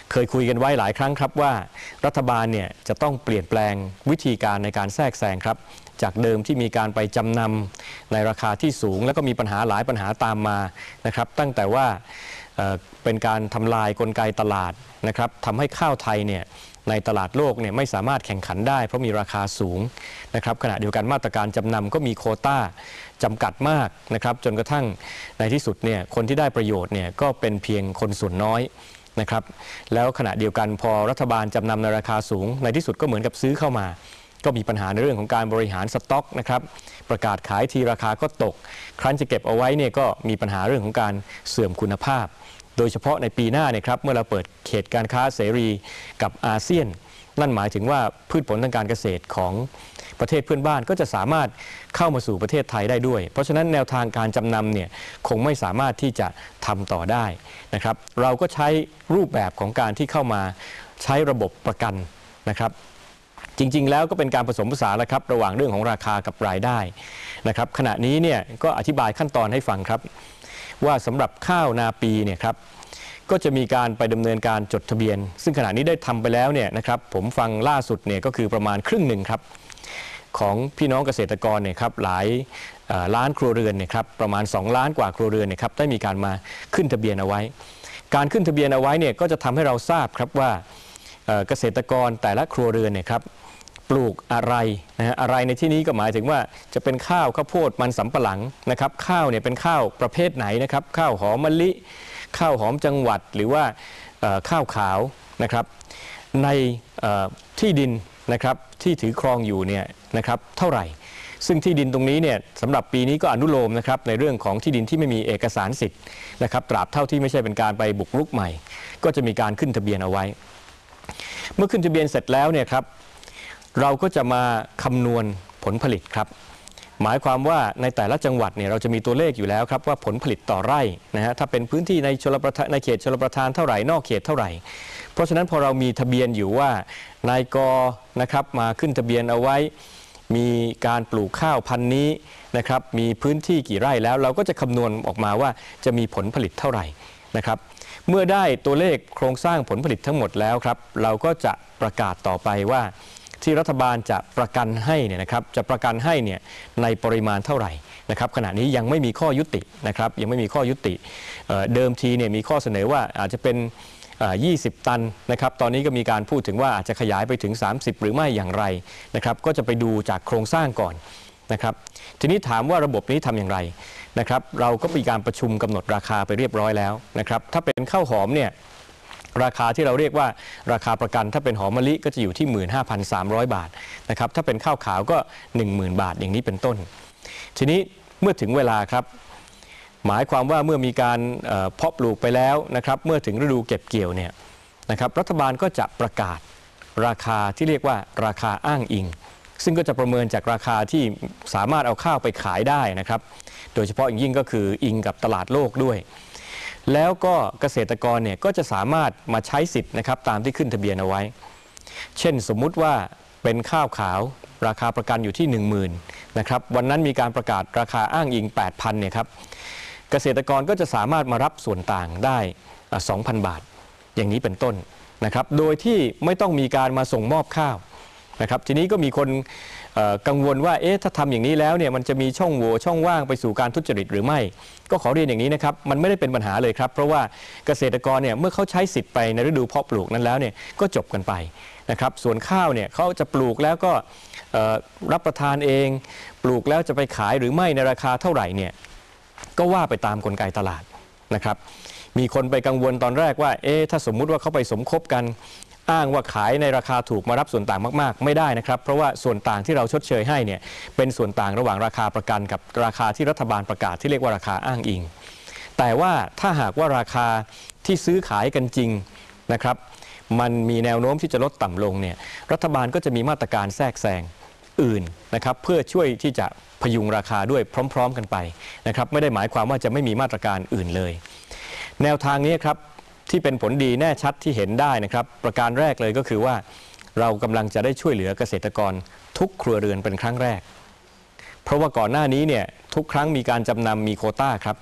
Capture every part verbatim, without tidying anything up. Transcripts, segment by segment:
เคยคุยกันไว้หลายครั้งครับว่ารัฐบาลเนี่ยจะต้องเปลี่ยนแปลงวิธีการในการแทรกแซงครับจากเดิมที่มีการไปจำนำในราคาที่สูงแล้วก็มีปัญหาหลายปัญหาตามมานะครับตั้งแต่ว่าเอ่อเป็นการทำลายกลไกตลาดนะครับทำให้ข้าวไทยเนี่ยในตลาดโลกเนี่ยไม่สามารถแข่งขันได้เพราะมีราคาสูงนะครับขณะเดียวกันมาตรการจำนำก็มีโควต้าจำกัดมากนะครับจนกระทั่งในที่สุดเนี่ยคนที่ได้ประโยชน์เนี่ยก็เป็นเพียงคนส่วนน้อยนะครับแล้วขณะเดียวกันพอรัฐบาลจำนำในราคาสูงในที่สุดก็เหมือนกับซื้อเข้ามาก็มีปัญหาในเรื่องของการบริหารสต็อกนะครับประกาศขายทีราคาก็ตกครั้นจะเก็บเอาไว้เนี่ยก็มีปัญหาเรื่องของการเสื่อมคุณภาพโดยเฉพาะในปีหน้าเนี่ยครับเมื่อเราเปิดเขตการค้าเสรีกับอาเซียนนั่นหมายถึงว่าพืชผลทางการเกษตรของประเทศเพื่อนบ้านก็จะสามารถเข้ามาสู่ประเทศไทยได้ด้วยเพราะฉะนั้นแนวทางการจำนำเนี่ยคงไม่สามารถที่จะทำต่อได้นะครับเราก็ใช้รูปแบบของการที่เข้ามาใช้ระบบประกันนะครับจริงๆแล้วก็เป็นการผสมผสานแล้วครับระหว่างเรื่องของราคากับรายได้นะครับขณะนี้เนี่ยก็อธิบายขั้นตอนให้ฟังครับว่าสำหรับข้าวนาปีเนี่ยครับก็จะมีการไปดำเนินการจดทะเบียนซึ่งขณะนี้ได้ทำไปแล้วเนี่ยนะครับผมฟังล่าสุดเนี่ยก็คือประมาณครึ่งหนึ่งครับของพี่น้องเกษตรกรเนี่ยครับหลายล้านครัวเรือนเนี่ยครับประมาณสองล้านกว่าครัวเรือนเนี่ยครับได้มีการมาขึ้นทะเบียนเอาไว้การขึ้นทะเบียนเอาไว้เนี่ยก็จะทำให้เราทราบครับว่าเกษตรกรแต่ละครัวเรือนเนี่ยครับปลูกอะไรนะฮะอะไรในที่นี้ก็หมายถึงว่าจะเป็นข้าวข้าวโพดมันสำปะหลังนะครับข้าวเนี่ยเป็นข้าวประเภทไหนนะครับข้าวหอมมะลิข้าวหอมจังหวัดหรือว่าข้าวขาวนะครับในที่ดินนะครับที่ถือครองอยู่เนี่ยนะครับเท่าไหร่ซึ่งที่ดินตรงนี้เนี่ยสำหรับปีนี้ก็อนุโลมนะครับในเรื่องของที่ดินที่ไม่มีเอกสารสิทธิ์นะครับตราบเท่าที่ไม่ใช่เป็นการไปบุกรุกใหม่ก็จะมีการขึ้นทะเบียนเอาไว้เมื่อขึ้นทะเบียนเสร็จแล้วเนี่ยครับเราก็จะมาคำนวณผลผลิตครับหมายความว่าในแต่ละจังหวัดเนี่ยเราจะมีตัวเลขอยู่แล้วครับว่าผลผลิตต่อไร่นะฮะถ้าเป็นพื้นที่ในชลประทานในเขตชลประทานเท่าไหร่นอกเขตเท่าไหร่เพราะฉะนั้นพอเรามีทะเบียนอยู่ว่านายกนะครับมาขึ้นทะเบียนเอาไว้มีการปลูกข้าวพันธุ์นี้นะครับมีพื้นที่กี่ไร่แล้วเราก็จะคำนวณออกมาว่าจะมีผลผลิตเท่าไหร่นะครับเมื่อได้ตัวเลขโครงสร้างผลผลิตทั้งหมดแล้วครับเราก็จะประกาศต่อไปว่าที่รัฐบาลจะประกันให้เนี่ยนะครับจะประกันให้เนี่ยในปริมาณเท่าไหร่นะครับขณะนี้ยังไม่มีข้อยุตินะครับยังไม่มีข้อยุติเดิมทีเนี่ยมีข้อเสนอว่าอาจจะเป็นยี่สิบตันนะครับตอนนี้ก็มีการพูดถึงว่าอาจจะขยายไปถึงสามสิบหรือไม่อย่างไรนะครับก็จะไปดูจากโครงสร้างก่อนนะครับทีนี้ถามว่าระบบนี้ทำอย่างไรนะครับเราก็มีการประชุมกำหนดราคาไปเรียบร้อยแล้วนะครับถ้าเป็นข้าวหอมเนี่ยราคาที่เราเรียกว่าราคาประกันถ้าเป็นหอมมะลิก็จะอยู่ที่ หนึ่งหมื่นห้าพันสามร้อย บาทนะครับถ้าเป็นข้าวขาวก็ หนึ่งหมื่น บาทอย่างนี้เป็นต้นทีนี้เมื่อถึงเวลาครับหมายความว่าเมื่อมีการเพาะปลูกไปแล้วนะครับเมื่อถึงฤดูเก็บเกี่ยวเนี่ยนะครับรัฐบาลก็จะประกาศราคาที่เรียกว่าราคาอ้างอิงซึ่งก็จะประเมินจากราคาที่สามารถเอาข้าวไปขายได้นะครับโดยเฉพาะอย่างยิ่งก็คืออิงกับตลาดโลกด้วยแล้วก็เกษตรกรเนี่ยก็จะสามารถมาใช้สิทธิ์นะครับตามที่ขึ้นทะเบียนเอาไว้เช่นสมมุติว่าเป็นข้าวขาวราคาประกันอยู่ที่ หนึ่งหมื่น นะครับวันนั้นมีการประกาศราคาอ้างอิง แปดพัน เนี่ยครับเกษตรกรก็จะสามารถมารับส่วนต่างได้ สองพัน บาทอย่างนี้เป็นต้นนะครับโดยที่ไม่ต้องมีการมาส่งมอบข้าวนะครับทีนี้ก็มีคนกังวลว่าเอ๊ะถ้าทำอย่างนี้แล้วเนี่ยมันจะมีช่องโหว่ช่องว่างไปสู่การทุจริตหรือไม่ก็ขอเรียนอย่างนี้นะครับมันไม่ได้เป็นปัญหาเลยครับเพราะว่าเกษตรกรเนี่ยเมื่อเขาใช้สิทธิ์ไปในฤดูเพาะปลูกนั้นแล้วเนี่ยก็จบกันไปนะครับส่วนข้าวเนี่ยเขาจะปลูกแล้วก็รับประทานเองปลูกแล้วจะไปขายหรือไม่ในราคาเท่าไหร่เนี่ยก็ว่าไปตามกลไกตลาดนะครับมีคนไปกังวลตอนแรกว่าเอ๊ะถ้าสมมุติว่าเขาไปสมคบกันอ้างว่าขายในราคาถูกมารับส่วนต่างมากๆไม่ได้นะครับเพราะว่าส่วนต่างที่เราชดเชยให้เนี่ยเป็นส่วนต่างระหว่างราคาประกันกับราคาที่รัฐบาลประกาศที่เรียกว่าราคาอ้างอิงแต่ว่าถ้าหากว่าราคาที่ซื้อขายกันจริงนะครับมันมีแนวโน้มที่จะลดต่ำลงเนี่ยรัฐบาลก็จะมีมาตรการแทรกแซงอื่นนะครับเพื่อช่วยที่จะพยุงราคาด้วยพร้อมๆกันไปนะครับไม่ได้หมายความว่าจะไม่มีมาตรการอื่นเลยแนวทางนี้ครับที่เป็นผลดีแน่ชัดที่เห็นได้นะครับประการแรกเลยก็คือว่าเรากำลังจะได้ช่วยเหลือเกษตรกรทุกครัวเรือนเป็นครั้งแรกเพราะว่าก่อนหน้านี้เนี่ยทุกครั้งมีการจำนำมีโควต้าครับ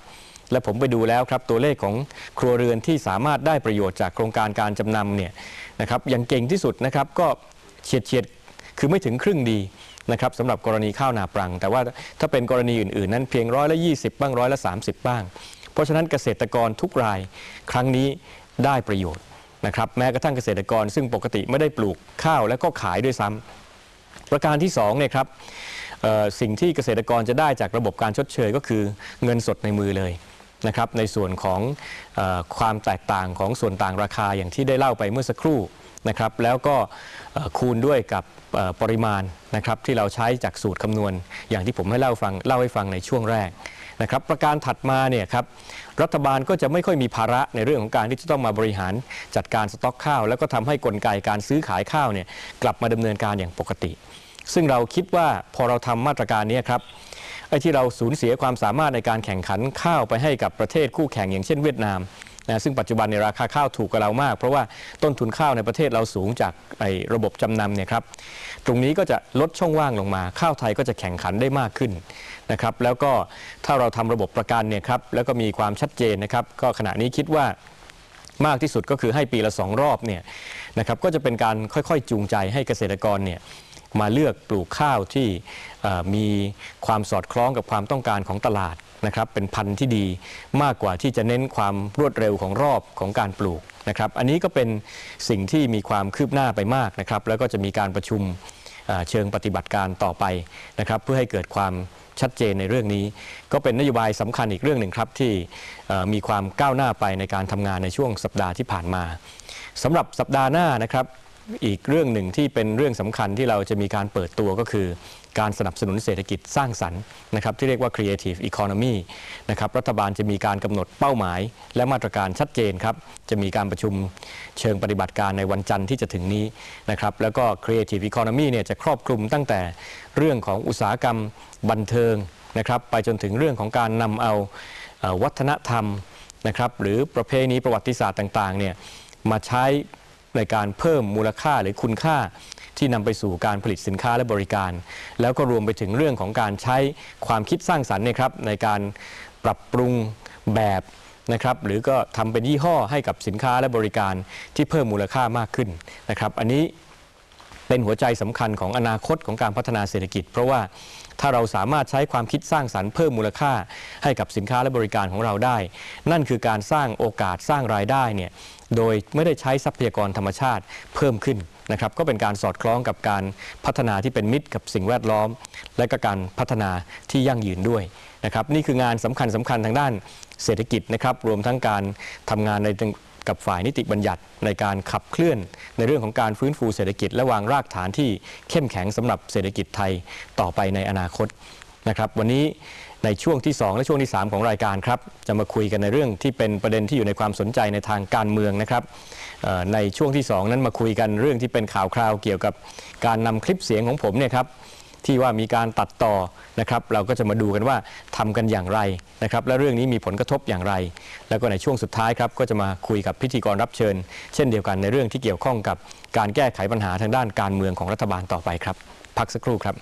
และผมไปดูแล้วครับตัวเลขของครัวเรือนที่สามารถได้ประโยชน์จากโครงการการจำนำเนี่ยนะครับอย่างเก่งที่สุดนะครับก็เฉียดเฉียดคือไม่ถึงครึ่งดีนะครับสำหรับกรณีข้าวนาปรังแต่ว่าถ้าเป็นกรณีอื่นๆนั้นเพียงร้อยละยี่สิบบ้างร้อยละสามสิบบ้างเพราะฉะนั้นเกษตรกรทุกรายครั้งนี้ได้ประโยชน์นะครับแม้กระทั่งเกษตรกรซึ่งปกติไม่ได้ปลูกข้าวและก็ขายด้วยซ้ำประการที่สองเนี่ยครับสิ่งที่เกษตรกรจะได้จากระบบการชดเชยก็คือเงินสดในมือเลยนะครับในส่วนของเออความแตกต่างของส่วนต่างราคาอย่างที่ได้เล่าไปเมื่อสักครู่นะครับแล้วก็คูณด้วยกับปริมาณนะครับที่เราใช้จากสูตรคำนวณอย่างที่ผมให้เล่าฟังเล่าให้ฟังในช่วงแรกนะครับประการถัดมาเนี่ยครับรัฐบาลก็จะไม่ค่อยมีภาระในเรื่องของการที่จะต้องมาบริหารจัดการสต็อกข้าวแล้วก็ทำให้กลไกการซื้อขายข้าวเนี่ยกลับมาดำเนินการอย่างปกติซึ่งเราคิดว่าพอเราทำมาตรการนี้ครับไอ้ที่เราสูญเสียความสามารถในการแข่งขันข้าวไปให้กับประเทศคู่แข่งอย่างเช่นเวียดนามนะซึ่งปัจจุบันในราคาข้าวถูกกว่าเรามากเพราะว่าต้นทุนข้าวในประเทศเราสูงจากไอ้ระบบจำนำเนี่ยครับตรงนี้ก็จะลดช่องว่างลงมาข้าวไทยก็จะแข่งขันได้มากขึ้นนะครับแล้วก็ถ้าเราทำระบบประกันเนี่ยครับแล้วก็มีความชัดเจนนะครับก็ขณะนี้คิดว่ามากที่สุดก็คือให้ปีละสองรอบเนี่ยนะครับก็จะเป็นการค่อยๆจูงใจให้เกษตรกรเนี่ยมาเลือกปลูกข้าวที่มีความสอดคล้องกับความต้องการของตลาดนะครับเป็นพันธุ์ที่ดีมากกว่าที่จะเน้นความรวดเร็วของรอบของการปลูกนะครับอันนี้ก็เป็นสิ่งที่มีความคืบหน้าไปมากนะครับแล้วก็จะมีการประชุมเชิงปฏิบัติการต่อไปนะครับเพื่อให้เกิดความชัดเจนในเรื่องนี้ก็เป็นนโยบายสำคัญอีกเรื่องหนึ่งครับที่มีความก้าวหน้าไปในการทำงานในช่วงสัปดาห์ที่ผ่านมาสำหรับสัปดาห์หน้านะครับอีกเรื่องหนึ่งที่เป็นเรื่องสำคัญที่เราจะมีการเปิดตัวก็คือการสนับสนุนเศรษฐกิจสร้างสรรค์นะครับที่เรียกว่า Creative Economy นะครับรัฐบาลจะมีการกำหนดเป้าหมายและมาตรการชัดเจนครับจะมีการประชุมเชิงปฏิบัติการในวันจันทร์ที่จะถึงนี้นะครับแล้วก็ Creative Economy เนี่ยจะครอบคลุมตั้งแต่เรื่องของอุตสาหกรรมบันเทิงนะครับไปจนถึงเรื่องของการนำเอาวัฒนธรรมนะครับหรือประเพณีประวัติศาสตร์ต่างๆเนี่ยมาใช้ในการเพิ่มมูลค่าหรือคุณค่าที่นำไปสู่การผลิตสินค้าและบริการแล้วก็รวมไปถึงเรื่องของการใช้ความคิดสร้างสรรค์เนี่ยครับในการปรับปรุงแบบนะครับหรือก็ทำเป็นยี่ห้อให้กับสินค้าและบริการที่เพิ่มมูลค่ามากขึ้นนะครับอันนี้เป็นหัวใจสำคัญของอนาคตของการพัฒนาเศรษฐกิจเพราะว่าถ้าเราสามารถใช้ความคิดสร้างสรรค์เพิ่มมูลค่าให้กับสินค้าและบริการของเราได้นั่นคือการสร้างโอกาสสร้างรายได้เนี่ยโดยไม่ได้ใช้ทรัพยากรธรรมชาติเพิ่มขึ้นนะครับก็เป็นการสอดคล้องกับการพัฒนาที่เป็นมิตรกับสิ่งแวดล้อมและก็การพัฒนาที่ยั่งยืนด้วยนะครับนี่คืองานสำคัญสำคัญทางด้านเศรษฐกิจนะครับรวมทั้งการทำงานในกับฝ่ายนิติบัญญัติในการขับเคลื่อนในเรื่องของการฟื้นฟูเศรษฐกิจและวางรากฐานที่เข้มแข็งสำหรับเศรษฐกิจไทยต่อไปในอนาคตนะครับวันนี้ในช่วงที่สองและช่วงที่สามของรายการครับจะมาคุยกันในเรื่องที่เป็นประเด็นที่อยู่ในความสนใจในทางการเมืองนะครับในช่วงที่สองนั้นมาคุยกันเรื่องที่เป็นข่าวคราวเกี่ยวกับการนำคลิปเสียงของผมเนี่ยครับที่ว่ามีการตัดต่อนะครับเราก็จะมาดูกันว่าทำกันอย่างไรนะครับและเรื่องนี้มีผลกระทบอย่างไรแล้วก็ในช่วงสุดท้ายครับก็จะมาคุยกับพิธีกรรับเชิญเช่นเดียวกันในเรื่องที่เกี่ยวข้องกับการแก้ไขปัญหาทางด้านการเมืองของรัฐบาลต่อไปครับพักสักครู่ครับ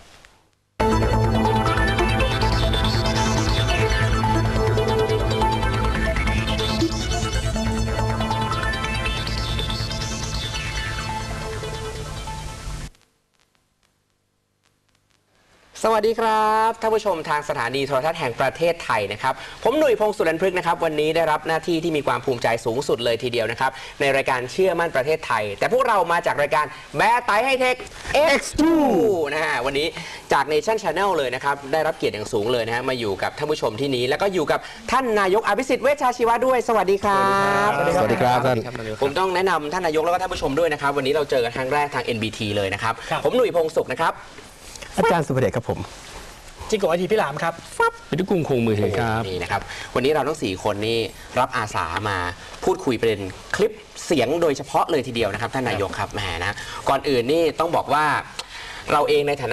สวัสดีครับท่านผู้ชมทางสถานีโทรทัศน์แห่งประเทศไทยนะครับผมหนุ่ยพงศ์สุรันพฤกษ์นะครับวันนี้ได้รับหน้าที่ที่มีความภูมิใจสูงสุดเลยทีเดียวนะครับในรายการเชื่อมั่นประเทศไทยแต่พวกเรามาจากรายการแบร์ไตให้เทค เอ็กซ์ ทู นะฮะวันนี้จาก Nation Channel เลยนะครับได้รับเกียรติอย่างสูงเลยนะฮะมาอยู่กับท่านผู้ชมที่นี้แล้วก็อยู่กับท่านนายกอภิสิทธิ์เวชชาชีวะด้วยสวัสดีครับสวัสดีครับท่านผมต้องแนะนำท่านนายกแล้วก็ท่านผู้ชมด้วยนะครับวันนี้เราเจอกันครั้งแรกทาง เอ็น บี ที เลยนะครับผมหนุ่ยพงศ์สุขนะครับอาจารย์สุภเดชครับผมจิโกะไอทีพี่หลามครับฟับพิทุกุงคงมือครับนี่นะครับวันนี้เราทั้งสี่คนนี่รับอาสามาพูดคุยประเด็นคลิปเสียงโดยเฉพาะเลยทีเดียวนะครับท่านนายกครับแหมนะก่อนอื่นนี่ต้องบอกว่าเราเองในฐานะ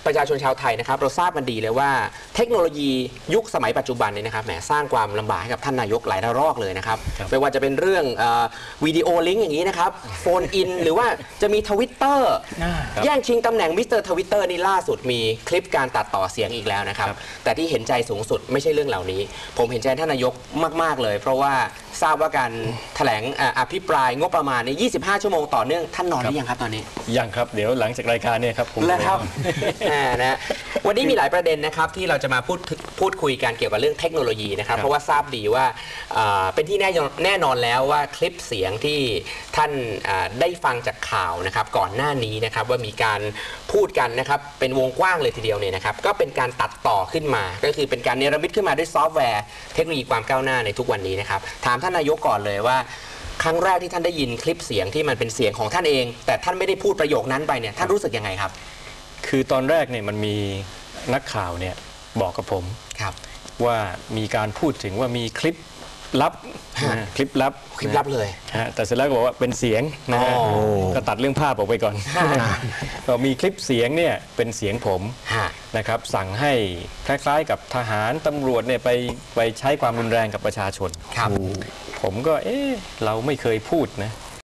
ประชาชนชาวไทยนะครับเราทราบกันดีเลยว่าเทคโนโลยียุคสมัยปัจจุบันเนี่ยนะครับแหมสร้างความลำบากให้กับท่านนายกหลายระลอกเลยนะครับไม่ว่าจะเป็นเรื่องวิดีโอลิงก์อย่างนี้นะครับโฟนอินหรือว่าจะมีทวิตเตอร์แย่งชิงตำแหน่งมิสเตอร์ทวิตเตอร์นี่ล่าสุดมีคลิปการตัดต่อเสียงอีกแล้วนะครับแต่ที่เห็นใจสูงสุดไม่ใช่เรื่องเหล่านี้ผมเห็นใจท่านนายกมากๆเลยเพราะว่าทราบว่าการแถลงอภิปรายงบประมาณในยี่สิบห้าชั่วโมงต่อเนื่องท่านนอนหรือยังครับตอนนี้ยังครับเดี๋ยวหลังจากรายการเนี่ยครับผมแล้วครับ นะวันนี้มีหลายประเด็นนะครับที่เราจะมาพูดพูดคุยกันเกี่ยวกับเรื่องเทคโนโลยีนะครับเพราะว่าทราบดีว่าเป็นที่แน่แน่นอนแล้วว่าคลิปเสียงที่ท่านได้ฟังจากข่าวนะครับก่อนหน้านี้นะครับว่ามีการพูดกันนะครับเป็นวงกว้างเลยทีเดียวเนี่ยนะครับก็เป็นการตัดต่อขึ้นมาก็คือเป็นการเนรมิตขึ้นมาด้วยซอฟต์แวร์เทคโนโลยีความก้าวหน้าในทุกวันนี้นะครับถามท่านนายกก่อนเลยว่าครั้งแรกที่ท่านได้ยินคลิปเสียงที่มันเป็นเสียงของท่านเองแต่ท่านไม่ได้พูดประโยคนั้นไปเนี่ยท่านรู้สึกยังไงครับคือตอนแรกเนี่ยมันมีนักข่าวเนี่ยบอกกับผมว่ามีการพูดถึงว่ามีคลิปลับคลิปลับคลิปลับเลยแต่เสร็จแล้วก็บอกว่าเป็นเสียงนะฮะก็ตัดเรื่องภาพออกไปก่อนก็มีคลิปเสียงเนี่ยเป็นเสียงผมนะครับสั่งให้คล้ายๆกับทหารตำรวจเนี่ยไปไปใช้ความรุนแรงกับประชาชนผมก็เอ๊ะเราไม่เคยพูดนะ